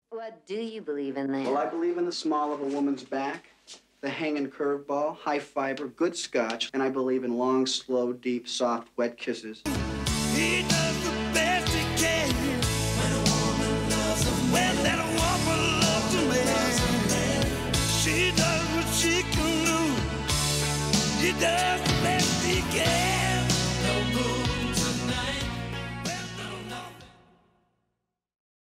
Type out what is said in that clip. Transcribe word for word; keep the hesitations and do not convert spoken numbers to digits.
What do you believe in then? Well, I believe in the small of a woman's back, the hanging curveball, high fiber, good scotch, and I believe in long, slow, deep, soft, wet kisses. He does the best he can when a woman loves a man. When that woman loves a man, she does what she can do. He does the best he can. No move.